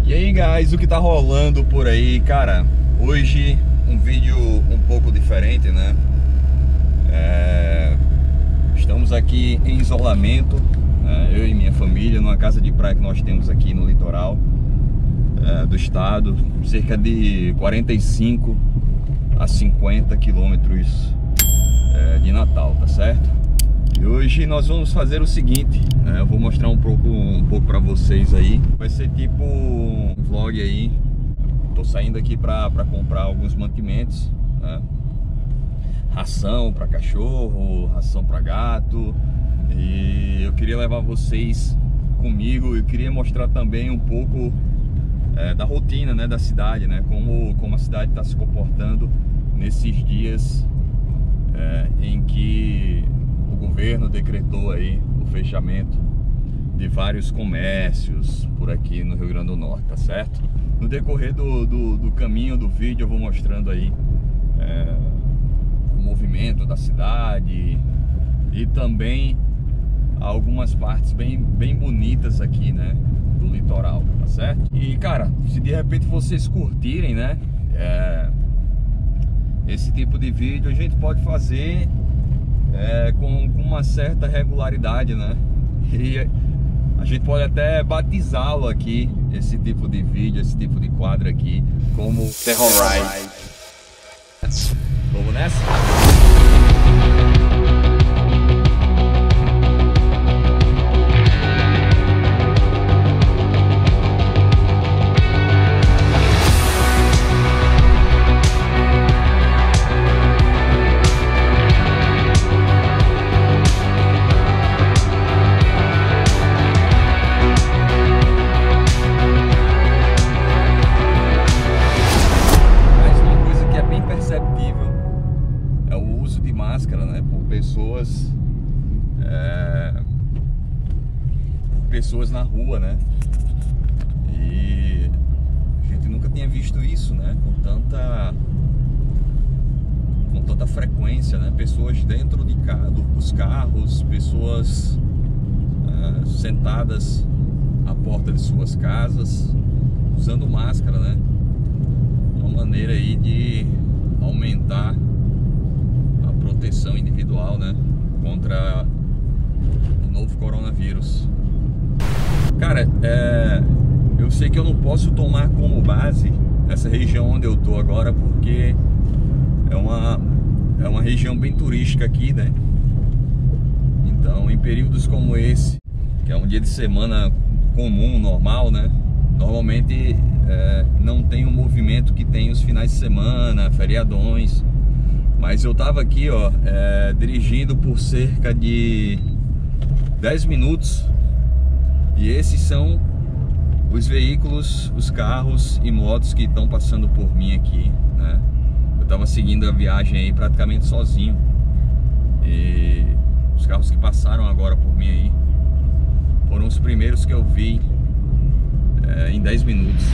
E aí, guys, o que tá rolando por aí? Cara, hoje um vídeo um pouco diferente, né? Estamos aqui em isolamento, eu e minha família, numa casa de praia que nós temos aqui no litoral do estado, cerca de 45 a 50 quilômetros de Natal, tá certo? E hoje nós vamos fazer o seguinte, eu vou mostrar um pouco para vocês aí. Vai ser tipo um vlog aí. Tô saindo aqui para comprar alguns mantimentos, né? Ração para cachorro, ração para gato. E eu queria levar vocês comigo. Eu queria mostrar também um pouco da rotina, né, da cidade, né? Como a cidade está se comportando nesses dias em que o governo decretou aí o fechamento de vários comércios por aqui no Rio Grande do Norte, tá certo? No decorrer do caminho do vídeo eu vou mostrando aí o movimento da cidade e também algumas partes bem bonitas aqui, né, do litoral, tá certo? E cara, se de repente vocês curtirem, né, esse tipo de vídeo, a gente pode fazer com uma certa regularidade, né? E a gente pode até batizá-lo aqui, esse tipo de vídeo, esse tipo de quadro aqui, como Terror Ride. Vamos nessa? Pessoas na rua, né? E a gente nunca tinha visto isso, né? Com tanta frequência, né? Pessoas dentro dos carros, pessoas sentadas à porta de suas casas, usando máscara, né? Uma maneira aí de aumentar a proteção individual, né? Contra o novo coronavírus. Cara, eu sei que eu não posso tomar como base essa região onde eu tô agora, porque é uma região bem turística aqui, né? Então, em períodos como esse, que é um dia de semana comum, normal, né? Normalmente não tem o movimento que tem os finais de semana, feriadões. Mas eu tava aqui, ó, dirigindo por cerca de 10 minutos. E esses são os veículos, os carros e motos que estão passando por mim aqui, né? Eu tava seguindo a viagem aí praticamente sozinho. E os carros que passaram agora por mim aí foram os primeiros que eu vi em 10 minutos.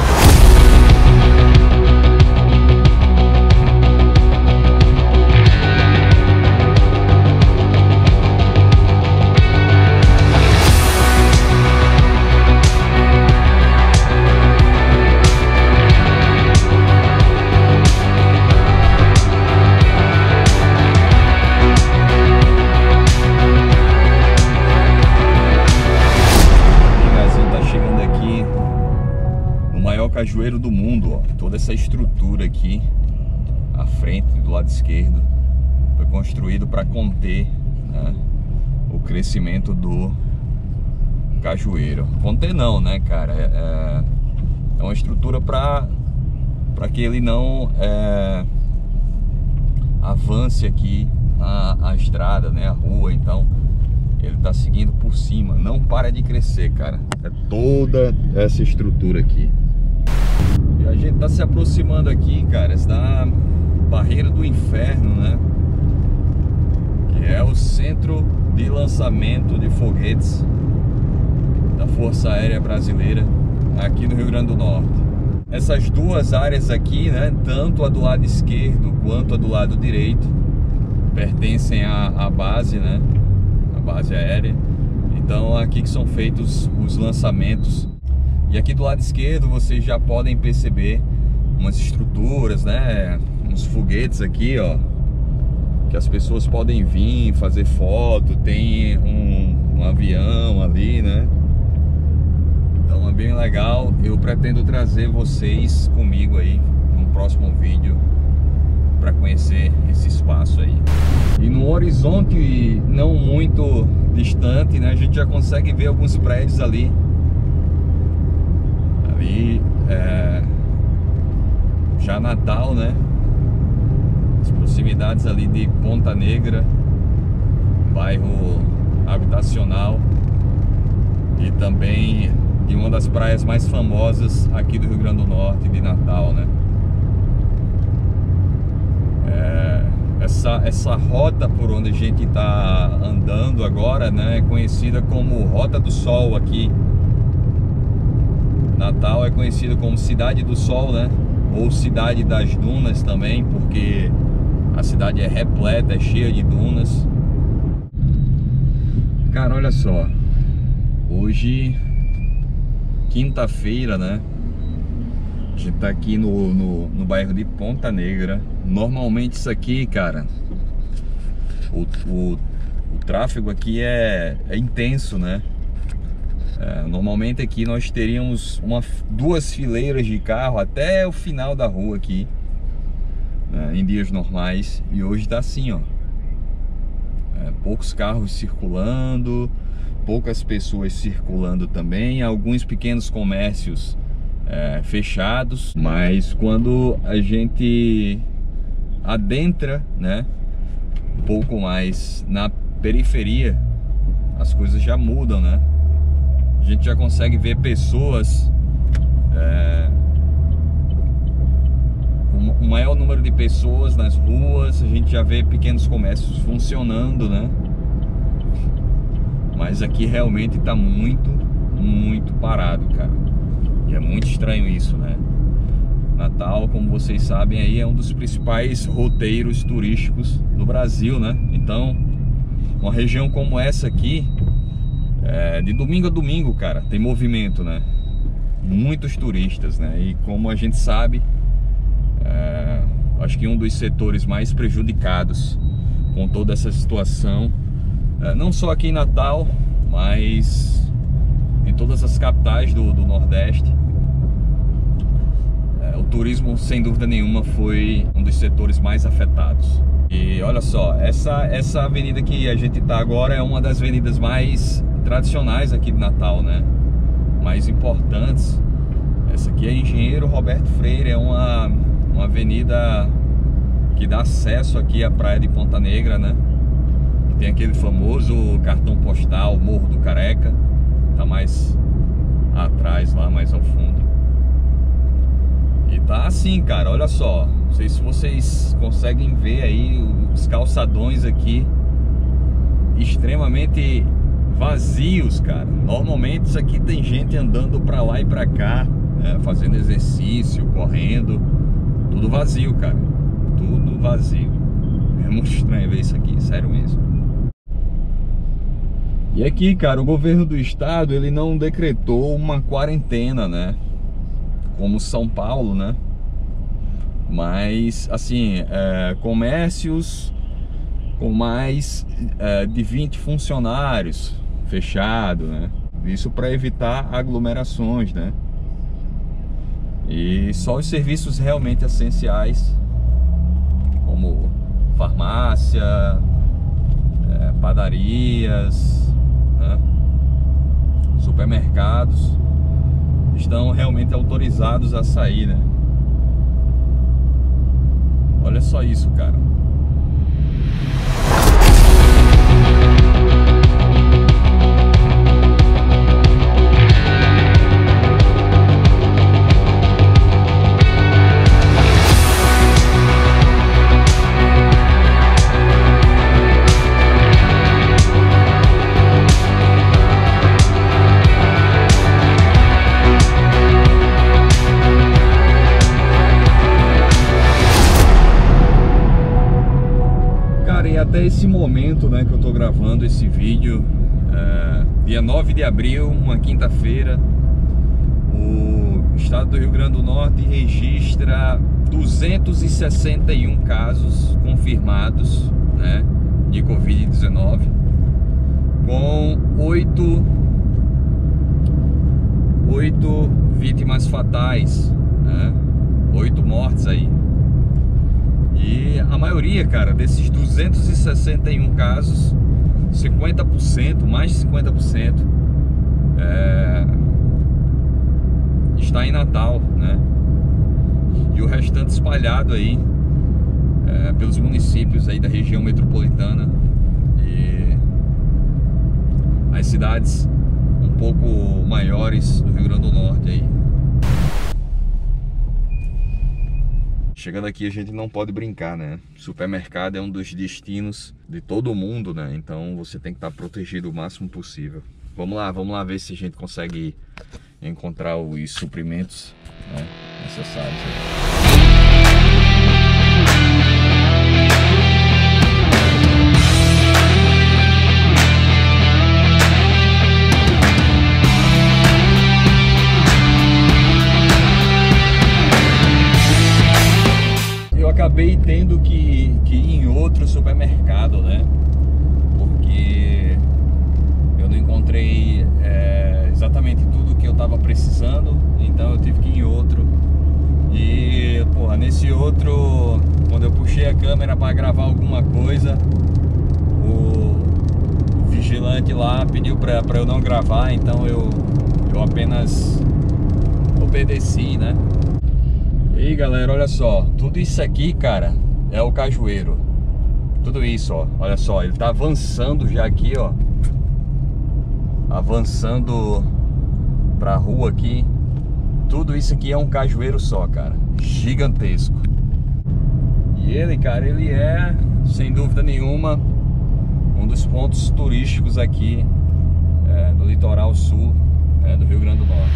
Cajueiro do mundo, ó. Toda essa estrutura aqui à frente, do lado esquerdo, foi construído para conter, né, o crescimento do cajueiro. Conter não, né, cara? É uma estrutura para que ele não avance aqui a estrada, né, a rua. Então ele tá seguindo por cima, não para de crescer, cara. É toda essa estrutura aqui. E a gente tá se aproximando aqui, cara, da Barreira do Inferno, né? Que é o centro de lançamento de foguetes da Força Aérea Brasileira aqui no Rio Grande do Norte. Essas duas áreas aqui, né, tanto a do lado esquerdo quanto a do lado direito, pertencem à base, né? A base aérea. Então aqui que são feitos os lançamentos E aqui do lado esquerdo vocês já podem perceber umas estruturas, né? Uns foguetes aqui, ó, que as pessoas podem vir fazer foto. Tem um avião ali, né? Então é bem legal. Eu pretendo trazer vocês comigo aí no próximo vídeo para conhecer esse espaço aí. E no horizonte não muito distante, né, a gente já consegue ver alguns prédios ali. Ali já Natal, né? As proximidades ali de Ponta Negra, bairro habitacional, e também de uma das praias mais famosas aqui do Rio Grande do Norte, de Natal, né? Essa rota por onde a gente está andando agora, né, é conhecida como Rota do Sol aqui. Natal é conhecido como Cidade do Sol, né? Ou Cidade das Dunas também, porque a cidade é repleta, é cheia de dunas. Cara, olha só. Hoje, quinta-feira, né? A gente tá aqui no bairro de Ponta Negra. Normalmente isso aqui, cara, o tráfego aqui é intenso, né? Normalmente aqui nós teríamos duas fileiras de carro até o final da rua aqui, né, em dias normais. E hoje tá assim, ó, poucos carros circulando, poucas pessoas circulando também, alguns pequenos comércios fechados. Mas quando a gente adentra, né, um pouco mais na periferia, as coisas já mudam, né? A gente já consegue ver pessoas, um maior número de pessoas nas ruas. A gente já vê pequenos comércios funcionando, né? Mas aqui realmente tá muito parado, cara. E é muito estranho isso, né? Natal, como vocês sabem aí, é um dos principais roteiros turísticos do Brasil, né? Então, uma região como essa aqui, de domingo a domingo, cara, tem movimento, né? Muitos turistas, né? E como a gente sabe, acho que um dos setores mais prejudicados com toda essa situação, não só aqui em Natal, mas em todas as capitais do Nordeste, o turismo, sem dúvida nenhuma, foi um dos setores mais afetados. E olha só, essa avenida que a gente está agora é uma das avenidas mais tradicionais aqui de Natal, né? Mais importantes. Essa aqui é Engenheiro Roberto Freire, é uma avenida que dá acesso aqui à praia de Ponta Negra, né? Tem aquele famoso cartão postal Morro do Careca, tá mais atrás lá, mais ao fundo. E tá assim, cara, olha só, não sei se vocês conseguem ver aí os calçadões aqui extremamente vazios, cara. Normalmente isso aqui tem gente andando pra lá e pra cá, né, fazendo exercício, correndo, tudo vazio, cara, tudo vazio. É muito estranho ver isso aqui, sério mesmo. E aqui, cara, o governo do estado, ele não decretou uma quarentena, né, como São Paulo, né? Mas, assim, comércios com mais de 20 funcionários fechado, né? Isso para evitar aglomerações, né? E só os serviços realmente essenciais, como farmácia, padarias, né? Supermercados, estão realmente autorizados a sair, né? Olha só isso, cara. Até esse momento, né, que eu tô gravando esse vídeo, dia 9 de abril, uma quinta-feira, o estado do Rio Grande do Norte registra 261 casos confirmados, né, de Covid-19, com 8 vítimas fatais, né? 8 mortes aí. E a maioria, cara, desses 261 casos, 50%, mais de 50%, está em Natal, né? E o restante espalhado aí pelos municípios aí da região metropolitana e as cidades um pouco maiores do Rio Grande do Norte aí. Chegando aqui a gente não pode brincar, né? Supermercado é um dos destinos de todo mundo, né? Então você tem que estar protegido o máximo possível. Vamos lá ver se a gente consegue encontrar os suprimentos, né, necessários. Acabei tendo que ir em outro supermercado, né? Porque eu não encontrei exatamente tudo que eu tava precisando, então eu tive que ir em outro. E, porra, nesse outro, quando eu puxei a câmera para gravar alguma coisa, o vigilante lá pediu para eu não gravar, então eu apenas obedeci, né? E aí, galera, olha só, tudo isso aqui, cara, é o cajueiro. Tudo isso, ó, olha só, ele tá avançando já aqui, ó. Avançando pra rua aqui. Tudo isso aqui é um cajueiro só, cara, gigantesco. E ele, cara, ele é, sem dúvida nenhuma, um dos pontos turísticos aqui no litoral sul do Rio Grande do Norte.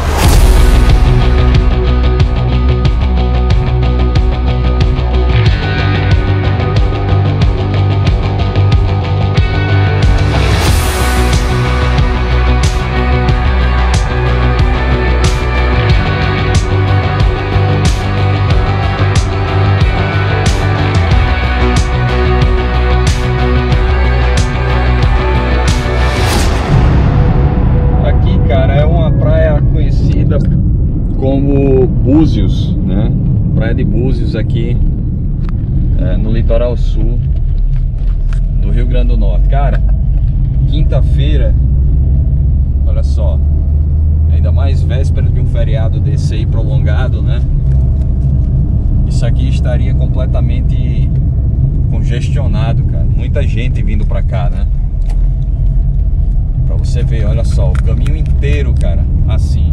Como Búzios, né? Praia de Búzios aqui no litoral sul do Rio Grande do Norte. Cara, quinta-feira, olha só, ainda mais véspera de um feriado desse aí prolongado, né? Isso aqui estaria completamente congestionado, cara. Muita gente vindo pra cá, né? Pra você ver, olha só, o caminho inteiro, cara, assim.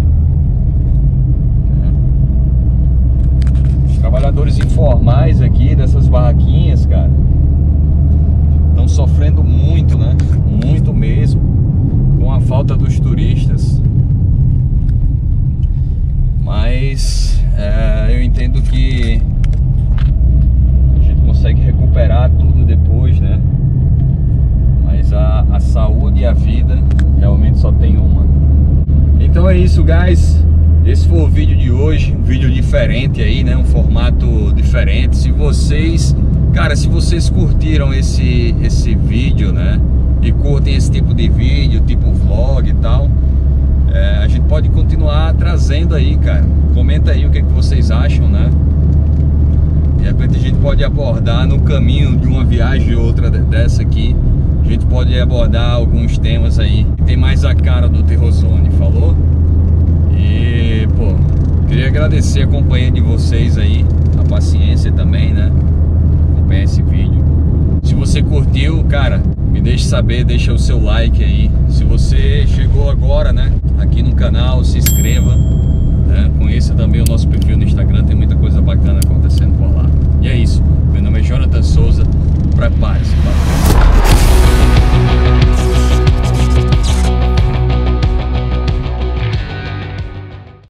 Trabalhadores informais aqui dessas barraquinhas, cara, estão sofrendo muito, né? Muito mesmo, com a falta dos turistas. Mas eu entendo que a gente consegue recuperar tudo depois, né? Mas a saúde e a vida realmente só tem uma. Então é isso, guys. Esse foi o vídeo de hoje, um vídeo diferente aí, né? Um formato diferente. Se vocês, cara, se vocês curtiram esse vídeo, né? E curtem esse tipo de vídeo, tipo vlog e tal, a gente pode continuar trazendo aí, cara. Comenta aí o que vocês acham, né? De repente a gente pode abordar no caminho de uma viagem ou outra dessa aqui. A gente pode abordar alguns temas aí que tem mais a cara do Terrozone, falou? E, pô, queria agradecer a companhia de vocês aí, a paciência também, né? Acompanhar esse vídeo. Se você curtiu, cara, me deixe saber, deixa o seu like aí. Se você chegou agora, né, aqui no canal, se inscreva, né? Conheça também o nosso perfil no Instagram, tem muita coisa bacana acontecendo.